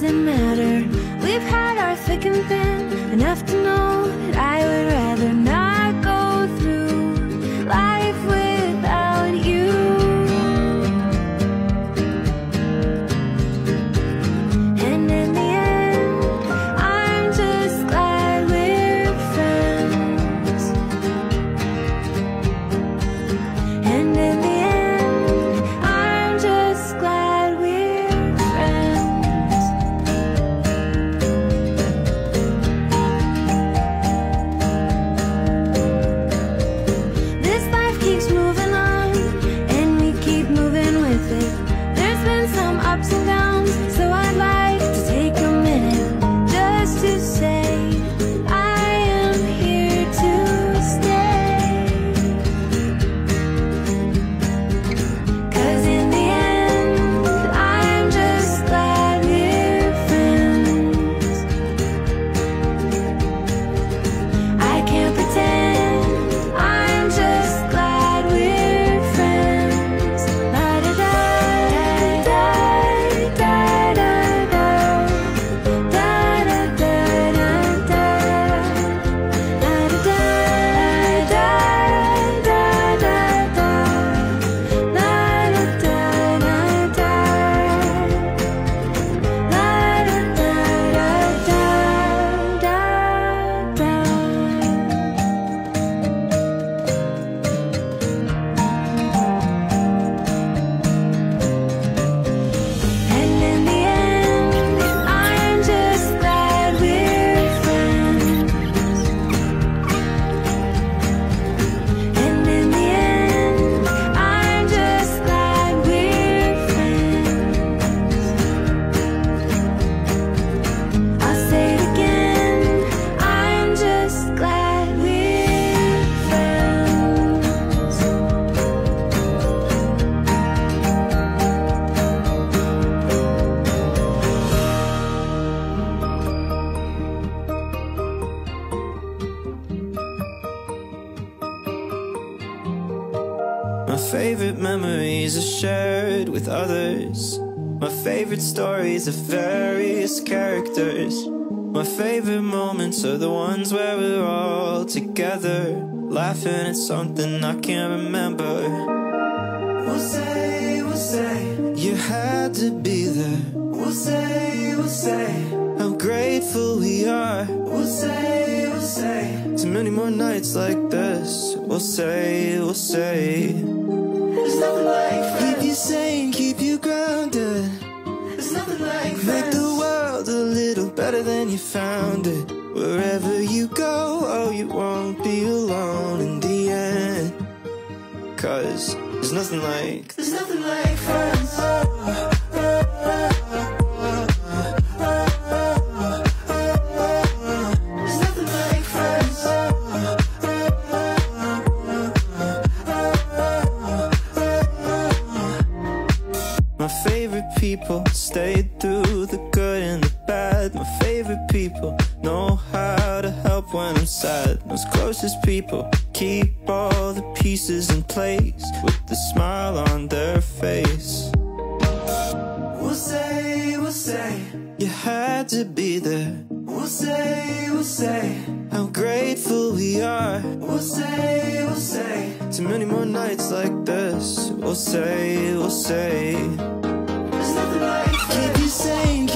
doesn't matter. We've had our thick and thin, enough to know that I would rather not go through life without you. And in the end, I'm just glad we're friends. And in the end, I'm just glad we're friends. This life keeps moving on, and we keep moving with it. There's been some ups and downs, so I'd like to take a minute just to say I am here to stay. 'Cause in the end, I'm just glad we're friends. I can't pretend, I'm just glad we're friends. La da da da da da da da da da da da. La da da da da da da. La da da da da. La da da da da da. And in the end, I'm just glad we're friends. And in the end, I'm just glad we're friends. I'll say it again, I'm just glad we're friends. My favorite memories are shared with others. My favorite stories of various characters. My favorite moments are the ones where we're all together, laughing at something I can't remember. We'll say, you had to be there. We'll say, how grateful we are. We'll say, too many more nights like this. We'll say, there's nothing like friends. Keep you sane, keep you grounded. There's nothing like friends. Make the world a little better than you found it. Wherever you go, oh, you won't be alone in the end. 'Cause there's nothing like friends. There's nothing like friends. My favorite people stayed through the good and the bad. My favorite people know how to help when I'm sad. Those closest people keep all the pieces in place with the smile on their face. We'll say, you had to be there. We'll say, how grateful we are. We'll say, too many more nights like this. We'll say, there's nothing like friends. Keep you sane,